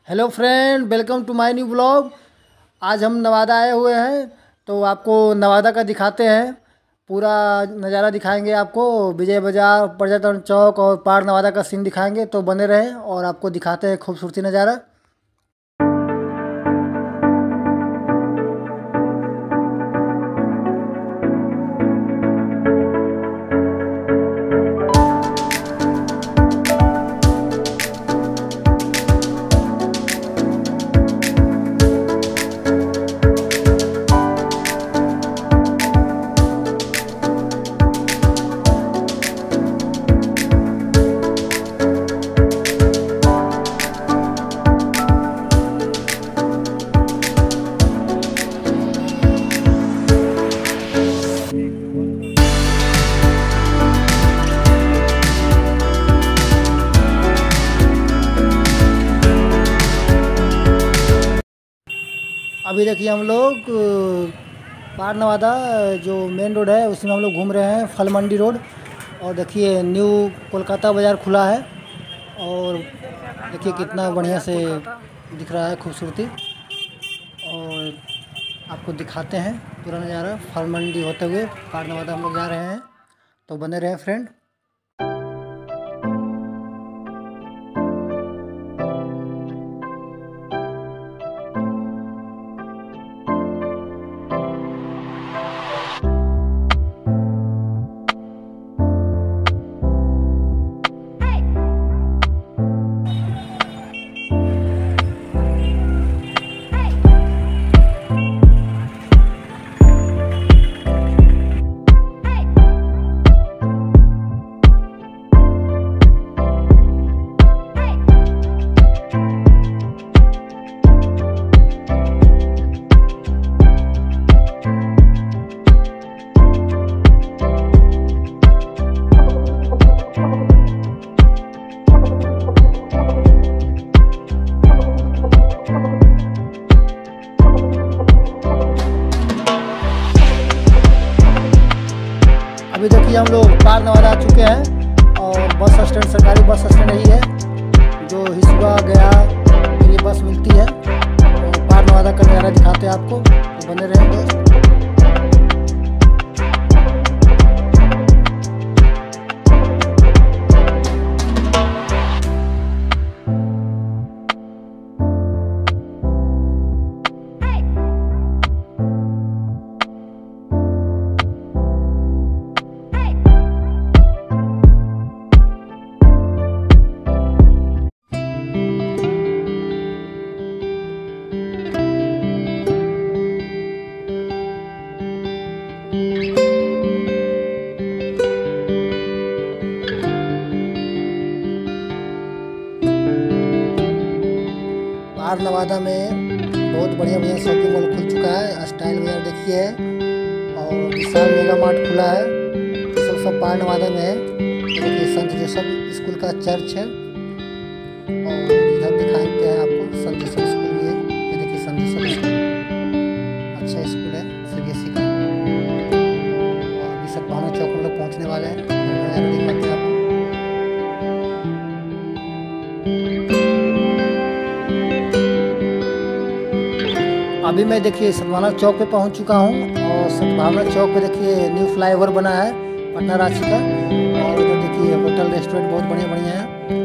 Hello friend, welcome to my new blog. आज हम नवादा आए हुए हैं तो आपको नवादा का दिखाते हैं। पूरा नज़ारा दिखाएंगे आपको। विजय बाजार, पर्यटन चौक और पार्क नवादा का सीन दिखाएंगे, तो बने रहें और आपको दिखाते हैं खूबसूरती नज़ारा। अभी देखिए हम लोग पार्क नवादा जो मेन रोड है उसी में हम लोग घूम रहे हैं, फल मंडी रोड। और देखिए न्यू कोलकाता बाज़ार खुला है और देखिए कितना बढ़िया से दिख रहा है, खूबसूरती। और आपको दिखाते हैं पूरा नज़ारा। फल मंडी होते हुए पार्क नवादा हम लोग जा रहे हैं, तो बने रहें फ्रेंड। अभी देखिए हम लोग पार्क नवादा आ चुके हैं और बस स्टैंड, सरकारी बस स्टैंड यही है जो हिसुआ गया ये बस मिलती है। और पार्क नवादा का नज़ारा दिखाते हैं आपको, तो बने रहें दोस्त। पार्क नवादा में बहुत बढ़िया बढ़िया शॉपिंग मॉल खुल चुका है। स्टाइल बाजार देखिए है और विशाल मेगा मार्ट खुला है। सब पार्क नवादा में है। देखिए संत जोसेफ स्कूल का चर्च है और इधर दिखाते हैं आपको संत जोसेफ स्कूल भी है। ये देखिए संत जोसेफ स्कूल अच्छा स्कूल है सीबीएसई का। और अभी सब भावना चौक हम लोग पहुँचने वाले हैं। दिखाते हैं आपको। अभी मैं देखिए सद्भावना चौक पे पहुंच चुका हूं और सद्भावना चौक पे देखिए न्यू फ्लाईओवर बना है पटना रांची का। और उधर देखिए होटल रेस्टोरेंट बहुत बढ़िया बढ़िया है।